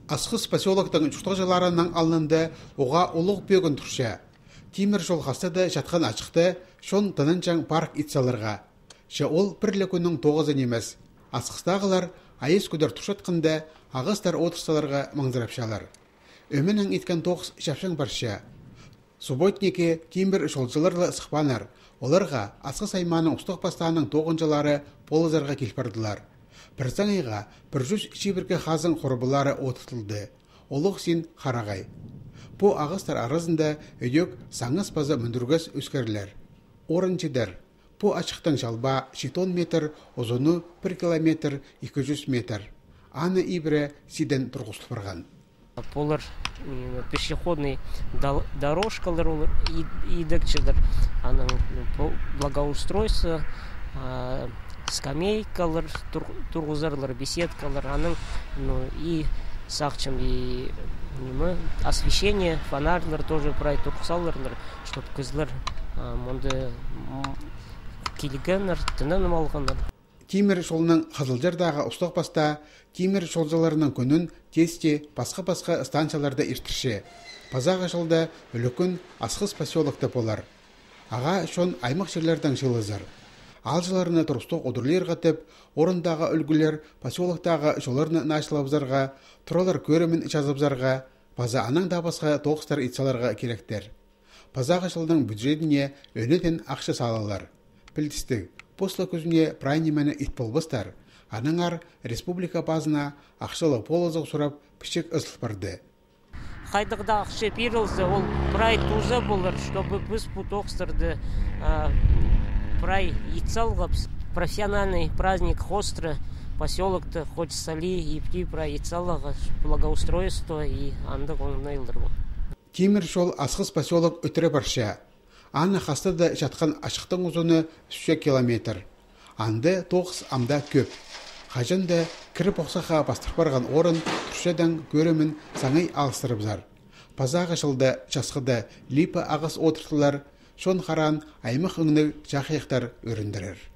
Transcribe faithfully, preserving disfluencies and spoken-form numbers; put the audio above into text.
Асқыс поселоктың чуштық алынды оға ұлық бөгін тұрша. Темір жол қастады жатқан ачықты шон тынынчаң парк итсаларға. Ше ол бірлі күннің тоғызын емес. Асқыстағылар айыз көдір тұршатқында ағыстар отырсаларға маңзырапшалар. Өмінің еткен тоғыз шапшың барша. Субботнеке темір жолчыларлы сықпанар. Оларға Асқыс айманың ұстық бастағының тоғынжылары полызарға келпардылар. Бір заңайға бір жүз шебірге қазын қорбылары отытылды. Олық сен қарағай. Бұ ағыстар арызында өйек саңыз базы мүндіргіз өскерлер. Орынчыдар. Бұ ашықтың жалба жетон метр, ұзыны бір километр екі жүз метр. Аны ибірі сиден тұрғысты барған. Полар пешеходный дорожкалар идекчедер. Аның благоустройство, скамейкалар, тургузарлар, беседкалар, аның и сақчым и освещение, фонарлар тоже прай турксаллар, чтоб кызлар монды келгеннер, тынын алғандар. Темір жолының Қызылжардағы ұстық баста темір жолжаларының күнін тесте басқа-басқа станцияларда ертірше. Пазағы жолда үлікін Асқыс поселокта болар. Аға шон аймақ жерлердің жылызыр. Алжыларына тұрыстық одырлер қатып, орындағы үлгілер поселоктағы жоларына нашылабызарға, тұралар көрімін жазыбызарға, база анаң да басқа тоғыстар итсаларға керектер. Пазағы жылдың бюджетіне өнетен ақша салалар. Білдістік. Посла көзіне прайнемені итполбыстар, аныңар республика базына ақшалы полозық сұрап пішек ұсыл барды. Қайдықда ақша берілді, ол прай туза болыр, чтобы біз путоқстарды прай итсалғапс. Профессиональный праздник хостра, поселокты, хоть сали, и пти прай итсалға, благоустройство и андық оңына елдір. Темір жол Асқыс поселок өтірі барша. Аны қастыда жатқан ашықтың ұзыны үш километр. Анды тоғыз амда көп. Қажынды кіріп оқсаға бастық барған орын тұршадан көрімін саңай алыстырып зар. Пазағы жылды жасқыды липа ағыс отыртылар, шон қаран аймық үңні жақиықтар өріндірір.